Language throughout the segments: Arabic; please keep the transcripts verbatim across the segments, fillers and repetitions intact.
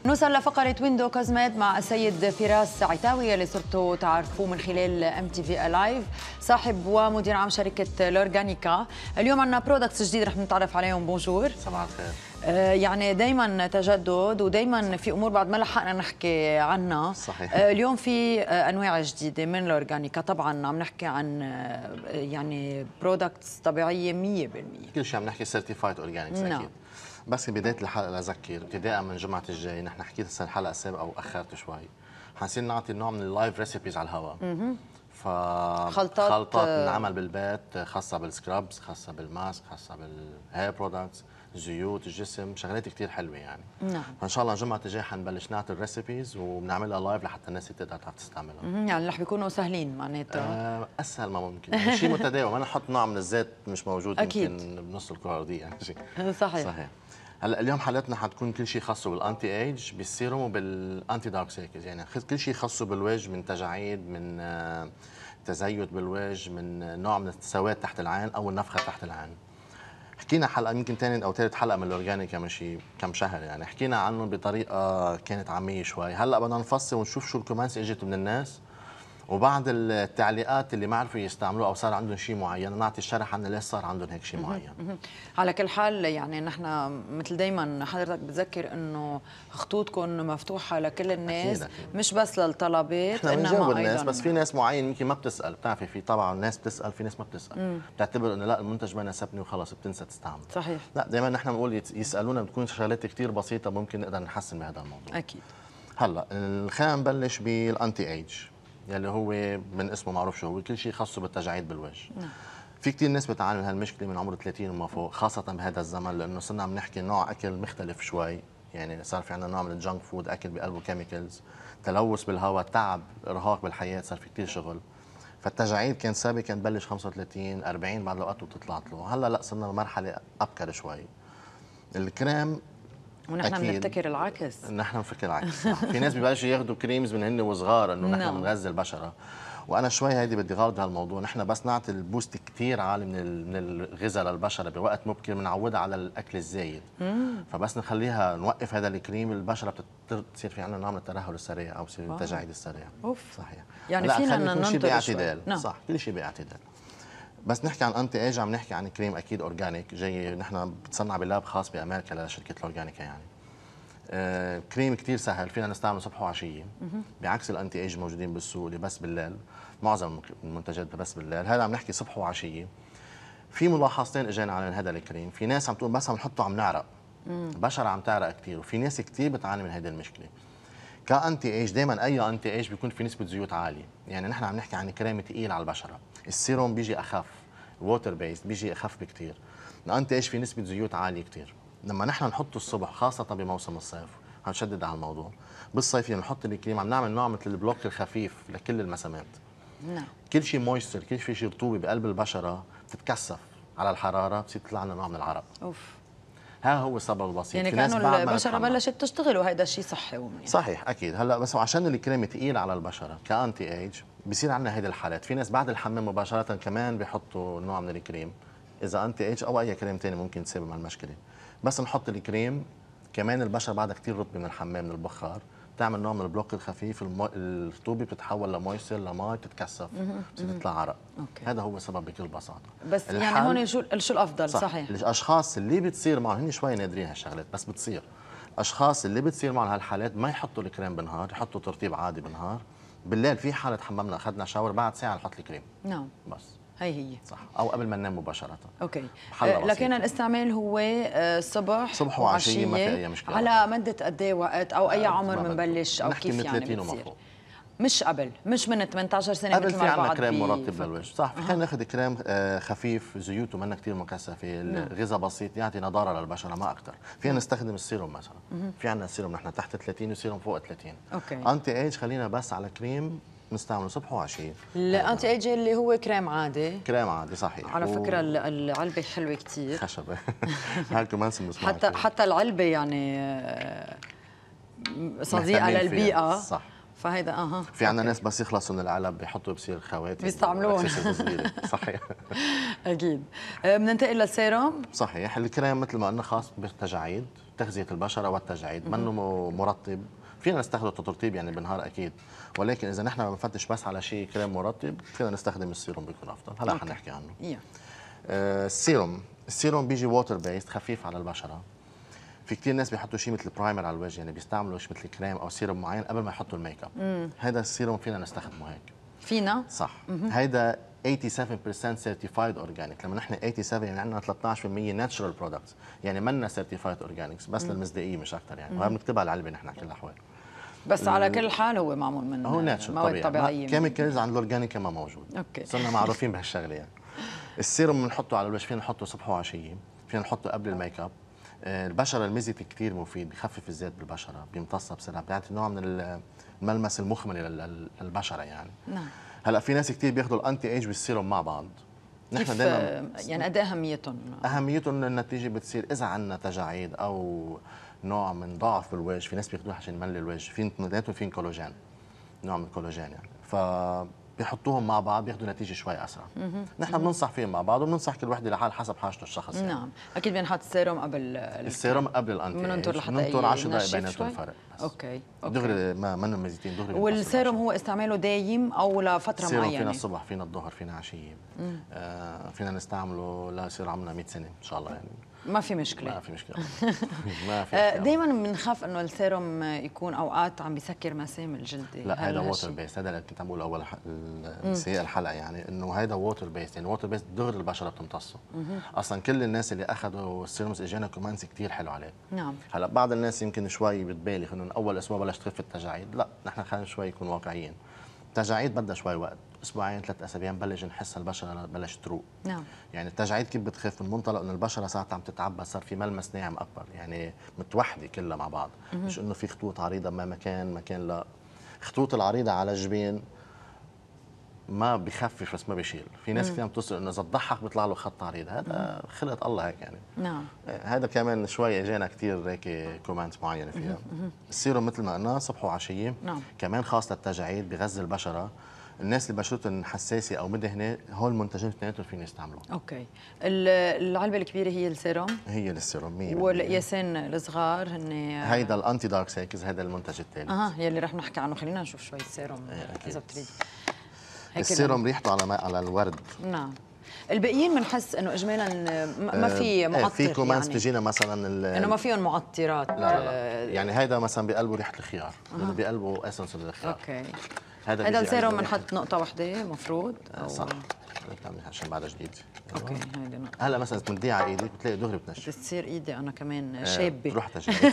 نوصل لفقرة ويندو كوزميد مع السيد فراس عتاوي اللي صرتوا تعرفوه من خلال ام تي في لايف، صاحب ومدير عام شركة الأورجانيكا. اليوم عندنا برودكتس جديد رح نتعرف عليهم. بونجور. صباح الخير. آه يعني دايما تجدد ودايما في امور بعد ما لحقنا نحكي عنها. صحيح. آه اليوم في آه انواع جديده من الأورجانيكا، طبعا عم نحكي عن آه يعني برودكتس طبيعيه مية بالمية. كل شيء عم نحكي سيرتيفايد اورجانيكس نعم. اكيد. بس بدايه الحلقه لأذكر ابتداء من الجمعه الجاي، نحن حكيت هسه الحلقه السابقه واخرت شوي، حنصير نعطي نوع من اللايف ريسيبيز على الهواء. ف خلطات خلطات بنعمل بالبيت، خاصه بالسكرابس، خاصه بالماسك، خاصه بالهير برودكتس، زيوت الجسم، شغلات كثير حلوه يعني. نعم. فان شاء الله الجمعه الجاي حنبلش نعطي الريسيبيز وبنعملها لايف لحتى الناس تقدر تعرف تستعملها. يعني رح بيكونوا سهلين معناتها. آه اسهل ما ممكن، يعني شيء متداول، ما نحط نوع من الزيت مش موجود أكيد. يمكن بنص الكره الارضيه يعني شيء. صحيح. صحيح. هلا اليوم حلقتنا حتكون كل شيء خاصه بالانتي ايج، بالسيروم وبالانتي دارك سيركلز، يعني كل شيء خاصه بالوجه، من تجاعيد، من آه تزيت بالوجه، من نوع من السواد تحت العين او النفخه تحت العين. حكينا حلقه يمكن ثاني او ثالث حلقه من الاورجانيكا من شي كم شهر، يعني حكينا عنه بطريقه كانت عاميه شوي. هلا بدنا نفصل ونشوف شو الكومنتس اجت من الناس وبعض التعليقات اللي ما عرفوا يستعملوه او صار عندهم شيء معين، نعطي الشرح عن ليش صار عندهم هيك شيء معين. على كل حال يعني نحن مثل دايما حضرتك بتذكر انه خطوطكم مفتوحه لكل الناس. أكيد أكيد. مش بس للطلبات انما انما الناس، ايضا بس في ناس معين يمكن ما بتسال، بتعرفي في طبعا ناس بتسال، في ناس ما بتسال. مم. بتعتبر انه لا المنتج ما ناسبني وخلص بتنسى تستعمل. صحيح. لا دائما نحن بنقول يسالونا، بتكون شغلات كثير بسيطه ممكن نقدر نحسن بهذا الموضوع. اكيد. هلا خلينا نبلش بالانتي ايج يلي هو من اسمه معروف شو هو، كل شيء خاصه بالتجاعيد بالوجه. نعم. في كثير ناس بتعاني من هالمشكله من عمر ثلاثين وما فوق، خاصه بهذا الزمن، لانه صرنا عم نحكي نوع اكل مختلف شوي، يعني صار في عندنا نوع من الجانك فود، اكل بقلبه كيميكلز، تلوث بالهواء، تعب، ارهاق بالحياه، صار في كثير شغل. فالتجاعيد كان سابقا تبلش خمسة وثلاثين أربعين بعد الاوقات وبتطلع له، هلا لا صرنا بمرحله ابكر شوي. الكريم ونحن بنفتكر العكس. نحن بنفكر العكس. في ناس ببلشوا ياخذوا كريمز من هن وصغار انه نحن بنغذي البشره، وانا شوي هيدي بدي غالط بهالموضوع. نحن بس نعطي البوست كثير عالي من من الغذاء للبشره بوقت مبكر، بنعودها على الاكل الزايد. مم. فبس نخليها نوقف هذا الكريم، البشره بتصير في عندنا نوع من الترهل السريع او بصير التجاعيد السريع. اوف. صحيح. يعني فينا ننطر باعتدال. نعم. صح، كل شيء باعتدال. بس نحكي عن انتي ايج، عم نحكي عن كريم اكيد اورجانيك، جاي نحن بتصنع بلاب خاص بامريكا لشركه الاورجانيكا يعني. آه، كريم كثير سهل، فينا نستعمله صبح وعشيه، بعكس الانتي ايج موجودين بالسوق اللي بس بالليل، معظم المنتجات بس بالليل، هذا عم نحكي صبح وعشيه. في ملاحظتين اجينا على هذا الكريم، في ناس عم تقول بس عم نحطه عم نعرق، البشره عم تعرق كثير، وفي ناس كثير بتعاني من هذه المشكله. كانتي ايج دائما اي انتي ايج بيكون في نسبه زيوت عاليه، يعني نحن عم نحكي عن كريم ثقيل على البشره، السيروم بيجي اخف، ووتر بيست بيجي اخف بكثير، الانتي ايج في نسبه زيوت عاليه كثير. لما نحن نحطه الصبح خاصة بموسم الصيف، هنشدد على الموضوع، بالصيف يعني نحط الكريم عم نعمل نوع مثل البلوك الخفيف لكل المسامات. نعم. كل شيء مويستر، كل شيء رطوبة بقلب البشرة بتتكثف على الحرارة، بصير تطلع لنا نوع من العرق. اوف. ها هو السبب البسيط. يعني كانه البشرة بلشت تشتغل وهذا الشيء صحي ومنيح. صحيح اكيد. هلا بس عشان الكريم ثقيل على البشرة كانتي ايج بصير عندنا هيدي الحالات، في ناس بعد الحمام مباشرة كمان بيحطوا نوع من الكريم، إذا أنتي ايج أو أي كريم ثاني ممكن تسبب المشكلة. بس نحط الكريم كمان البشره بعدها كثير رطبه من الحمام من البخار، بتعمل نوع من البلوك الخفيف، الرطوبه بتتحول لمويستر لماء بتتكثف، بتصير تطلع عرق. أوكي. هذا هو السبب بكل بساطه. بس يعني هون شو شو الافضل؟ صح. صحيح. الاشخاص اللي بتصير معهم هن شوي نادرين هالشغلات بس بتصير، الاشخاص اللي بتصير معهم هالحالات ما يحطوا الكريم بالنهار، يحطوا ترطيب عادي بالنهار، بالليل في حاله حممنا اخذنا شاور بعد ساعه نحط الكريم. نعم. بس هي هي صح، او قبل ما ننام مباشره. اوكي. لكن الاستعمال هو صبح صبح وعشيه، ما في اي مشكله. على مده قد ايه وقت او اي عمر بنبلش او كيف يعني بتصير؟ مش قبل، مش من ثمانية عشر سنه مثل ما قبل في عندنا كريم مرطب للوجه، صح. في خلينا ناخذ كريم خفيف، زيوته منا كثير مكثفه، الغذاء بسيط يعطي نضاره للبشره ما اكثر. فينا نستخدم السيروم مثلا، في عندنا السيروم نحن تحت ثلاثين وسيروم فوق ثلاثين. اوكي. انتي ايج خلينا بس على كريم نستعمله صبح وعشيه. الانتي ايج اللي هو كريم عادي. كريم عادي صحيح. على فكره و... العلبه حلوه كثير. خشبه. هاي كمان بنسمعها. حتى حتى العلبه يعني صديقه للبيئه. صح. فهيدا اها في عندنا ناس بس يخلصوا من العلب بيحطوا بصير خواتم بيستعملوهم. صحيح. اكيد. بننتقل للسيروم. صحيح. الكريم مثل ما قلنا خاص بالتجاعيد، تغذيه البشره والتجاعيد، منه مرطب. فينا نستخدمه كترطيب يعني بالنهار اكيد، ولكن اذا نحن بنفتش بس على شيء كريم مرطب فينا نستخدم السيروم بيكون افضل. هلا حنحكي عنه. yeah. آه السيروم السيروم بيجي ووتر بيست، خفيف على البشره. في كثير ناس بيحطوا شيء مثل برايمر على الوجه، يعني بيستعملوا شيء مثل كريم او سيروم معين قبل ما يحطوا الميك اب. هذا السيروم فينا نستخدمه هيك. فينا؟ صح. هيدا ثمانية وثمانين بالمية سيرتيفايد اورجانيك. لما نحن ثمانية وثمانين يعني عندنا ثلاثة عشر بالمية ناتشرال برودكتس، يعني منا سيرتيفايد اورجانكس بس للمصداقيه مش اكثر يعني. وهي بنكتبها على العلبه نحن كل الاحوال. بس على كل حال هو معمول من هو مواد طبيعيه. كيميكالز عند الاورجانيك ما موجود. اوكي. صرنا معروفين بهالشغله يعني. السيروم بنحطه على الوجه، فينا نحطه صبح وعشيه، فينا نحطه قبل الميك اب. البشره المزيت كثير مفيد، بخفف الزيت بالبشره، بيمتصها بسرعه، بيعطي نوع من الملمس المخمل للبشره يعني. نعم. هلا في ناس كثير بياخذوا الانتي ايج والسيروم مع بعض. نحن دائما يعني قد ايه اهميتهم؟ اهميتهم النتيجه بتصير اذا عندنا تجاعيد او نوع من ضعف بالوجه، في ناس بياخذوها عشان يملي الوجه، في اثنيناتهم فيهم كولاجين، نوع من الكولاجين يعني، ف بيحطوهم مع بعض بياخذوا نتيجه شوي اسرع. نحن بننصح فيهم مع بعض، وبننصح كل وحده لحال حسب حاجته الشخص يعني. نعم، اكيد بنحط السيروم قبل السيروم قبل الانتي. بننطر لحتى بننطر عشر دقائق بيناتهم فرق بس. اوكي اوكي دغري ما منهم مزيتين دغري. والسيروم هو استعماله دايم او لفتره السيروم معينه؟ فينا الصبح، فينا الظهر، فينا عشيه. آه فينا نستعمله ليصير عمرنا مية سنه ان شاء الله يعني. ما في مشكله. ما في مشكله. ما في. دائما بنخاف انه السيروم يكون اوقات عم بيسكر مسام الجلد. لا هذا ووتر بيست، هذا اللي كنت عم بقول اول سياق الحلقه يعني، انه هذا ووتر بيست، يعني ووتر بيست دغري البشره بتمتصه. اصلا كل الناس اللي اخذوا السيرومز اجانا كومنتس كثير حلو عليه. نعم. هلا بعض الناس يمكن شوي بتبالغ انه اول اسبوع بلش تخف التجاعيد، لا نحن خلينا شوي نكون واقعيين. التجاعيد بدها شوي وقت، اسبوعين ثلاث اسابيع بلش نحس البشره بلش تروق. نعم. يعني التجاعيد كيف بتخف؟ من منطلق انه البشره صارت عم تتعبى، صار في ملمس ناعم اكبر، يعني متوحده كلها مع بعض، مش انه في خطوط عريضه ما مكان مكان، لا خطوط العريضه على الجبين ما بخفف بس ما بيشيل. في ناس كثير بتصل انه اذا تضحك بيطلع له خط عريض، هذا خلقه الله هيك يعني. نعم. هذا كمان شوي اجانا كثير هيك كومنت معينه فيها. السيروم مثل ما قلنا صبح وعشيه. نعم. كمان خاص للتجاعيد، بغذي البشره. الناس اللي بشرتهم حساسه او مدهنه، هول المنتجين اثنيناتهم فينا يستعملوا. اوكي. العلبه الكبيره هي السيروم؟ هي السيروم مية بالمية. والقياسين الصغار هن هيدا الانتي دارك سيركلز، هذا المنتج الثالث. اها يلي رح نحكي عنه. خلينا نشوف شوي السيروم اذا بتريد. السيروم ريحته على على الورد. نعم. الباقيين بنحس انه اجمالا ما في معطر، في كومنتس يعني بتجينا مثلا انه ما فيهم معطرات. لا لا. يعني هيدا مثلا بقلبه ريحه الخيار، لانه بقلبه اسنس الخيار. اوكي. هذا هذا السيروم بنحط نقطه واحده مفروض أو صح عشان بعدها جديد. اوكي. هيدي نقطه. هلا مثلا تمديها على ايدك بتلاقي دغري بتنشف، بتصير ايدي انا كمان شابه. بتروح تجاعيد.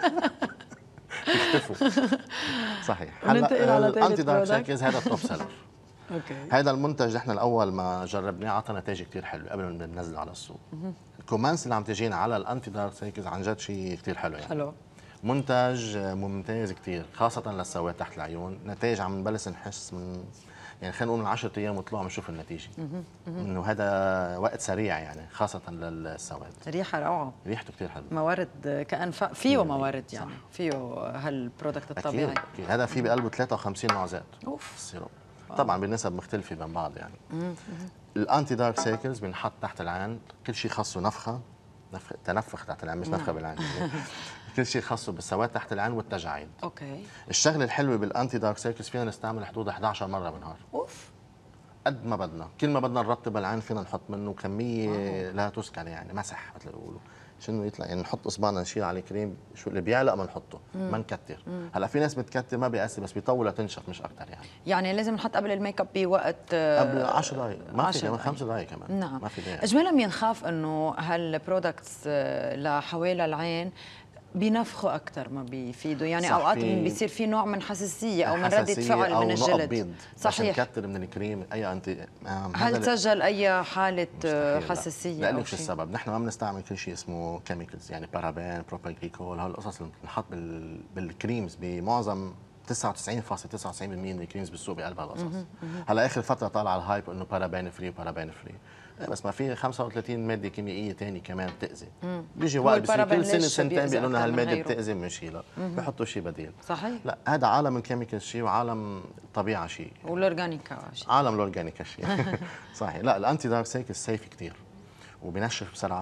بيختفوا. صحيح. هلا الانتي دارك سيركلز هذا التوب سيلر. اوكي. هذا المنتج نحن الاول ما جربناه عطى نتائج كثير حلوه قبل ما ننزله على السوق. الكومنتس اللي عم تجينا على الانتي دارك سيركلز عن جد شيء كثير حلو يعني. حلو. منتج ممتاز كثير، خاصه للسواد تحت العيون. نتائج عم نبلش نحس من يعني خلينا نقول من عشرة ايام وطلعوا عم نشوف النتيجه. انه هذا وقت سريع يعني، خاصه للسواد. ريحه روعه، ريحته كثير حلوه. موارد كأن فيه موارد يعني، فيه هالبرودكت الطبيعي. أكيد. أكيد. هذا فيه بقلبه ثلاثة وخمسين نوع زيت. اوف. السيروم طبعا بنسب مختلفه بين بعض يعني. الانتي دارك سيركلز بنحط تحت العين، كل شيء خاصه نفخه نفخ تنفخ تحت العين، مش نفخه بالعين يعني. كل شيء خاصه بالسواد تحت العين والتجاعيد. اوكي. الشغله الحلوه بالانتي دارك سيركلز فينا نستعمل حدود إحدى عشرة مره بالنهار. اوف. قد ما بدنا، كل ما بدنا نرطب العين فينا نحط منه كميه أوه. لا تذكر يعني، مسح مثل ما بيقولوا، عشان يطلع يعني نحط اصبعنا نشيل عليه كريم، شو اللي بيعلق ما نحطه، مم. ما نكتر. مم. هلا في ناس بتكتر ما بيأثر، بس بيطول لتنشف مش اكثر يعني. يعني لازم نحط قبل الميك اب بوقت قبل عشر دقائق، ما في كمان خمس دقائق كمان. نعم. ما في دقائق. اجمالا بنخاف انه هالبرودكتس لحوالي العين بينفخوا اكثر ما بيفيدوا يعني، اوقات بيصير في نوع من حساسيه او من رده فعل أو من الجلد. بيض. صحيح. نكتر من الكريم اي انتي. هل سجل اي حاله حساسيه؟ لا لك شو السبب، نحن ما بنستعمل كل شيء اسمه كيميكلز يعني بارابين بروباجليكول، هول القصص اللي بنحط بال... بالكريمز بمعظم تسعة وتسعين فاصلة تسعة وتسعين بالمية من الكريمز بالسوق بقلب هالقصص. هلا اخر فتره طالع على الهايب انه بارابين فري بارابين فري، بس ما في خمسة وثلاثين ماده كيميائيه ثانيه كمان بتاذي. بيجي وقت بصير كل سنه سنتين بيقولوا لنا هالماده بتاذي بنشيلها، بحطوا شيء بديل. صحيح. لا هذا عالم الكيميكال شيء وعالم الطبيعه شيء، والاورجانيكا شيء، عالم الاورجانيكا شيء. صحيح. لا الانتي دارك سيركلز سيف كثير وبنشف بسرعه، فينا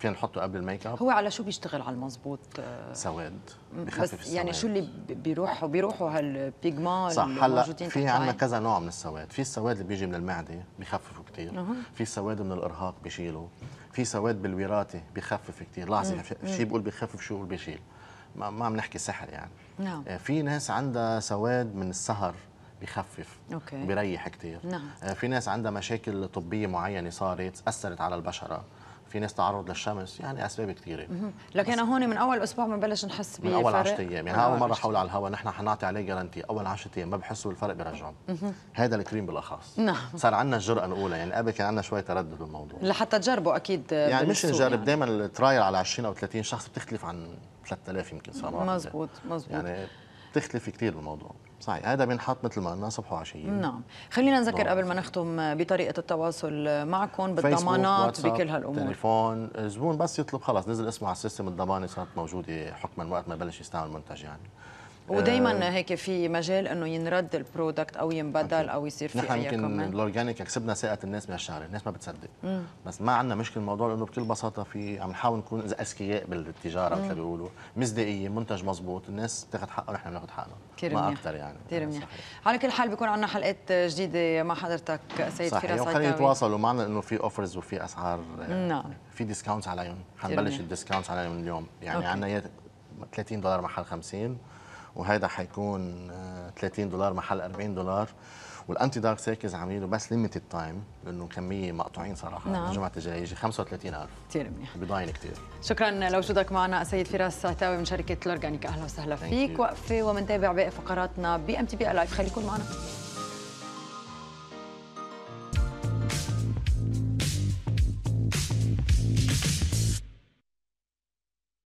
فينا نحطه قبل الميك اب. هو على شو بيشتغل على المضبوط؟ سواد، بخفف بس السواد. يعني شو اللي بيروحوا بيروحوا هالبيجمان صح. اللي هلا موجودين في تحت عندنا العين؟ كذا نوع من السواد، في السواد اللي بيجي من المعده بخففه كثير، أه. في السواد من الارهاق بيشيله، في سواد بالوراثه بخفف كثير. لاحظي شيء بيقول بخفف شو بيقول بيشيل، ما, ما عم نحكي سحر يعني. نعم. في ناس عندها سواد من السهر بخفف، اوكي، بيريح كثير. نعم. في ناس عندها مشاكل طبيه معينه صارت اثرت على البشره، في ناس تعرض للشمس، يعني اسباب كثيره. لكن هون من اول اسبوع بنبلش نحس بفرق. من اول عشرة ايام، يعني اول مره حول على الهواء نحن حنعطي عليه جارنتي، اول عشرة ايام ما بحسوا بالفرق بيرجعوا. هذا الكريم بالاخص. نعم. صار عندنا الجرأه نقولها، يعني قبل كان عندنا شوي تردد بالموضوع. لحتى تجربوا اكيد. يعني مش نجرب يعني. دائما الترايل على عشرين او ثلاثين شخص بتختلف عن ثلاثة آلاف يمكن صراحه. مزبوط مزبوط. يعني بتختلف كثير بالموضوع. صحيح. هذا بينحط مثل ما قلنا صبح وعشيه. نعم. خلينا نذكر قبل ما نختم بطريقه التواصل معكم بالضمانات بكل هالامور. تليفون، الزبون بس يطلب خلاص نزل اسمه على السيستم، الضمانه صارت موجوده حكما وقت ما بلش يستعمل المنتج يعني. ودائما هيك في مجال انه ينرد البرودكت او ينبدل او يصير في نحن اي يمكن كمان. الاورجانيك كسبنا ثقه الناس بهالشغله، الناس ما بتصدق. مم. بس ما عندنا مشكله الموضوع، لانه بكل بساطه في عم نحاول نكون اذكياء بالتجاره مثل ما بيقولوا، مصداقيه، منتج مزبوط، الناس بتاخذ حقها ونحن بناخذ حقنا، ما اكثر يعني. كثير منيح. على كل حال بيكون عندنا حلقات جديده مع حضرتك سيد فراس عيتاوي. خلينا يتواصلوا معنا انه في اوفرز وفي اسعار. نعم. في ديسكاونتس عليهم، حنبلش الديسكاونتس عليهم من اليوم، يعني عندنا ثلاثين دولار محل خمسين، وهيدا حيكون ثلاثين دولار محل أربعين دولار. والانتي دارك سيركلز عاملينه بس ليميتد تايم، لانه كميه مقطوعين صراحه. نعم. الجمعه الجايه يجي خمسة وثلاثين ألف. كثير منيح، بضاين كثير. شكرا لوجودك معنا السيد فراس عيتاوي من شركه الاورجانيك، اهلا وسهلا فيك. وقفه ومنتابع باقي فقراتنا بي ام تي بي لايف، خليكم معنا.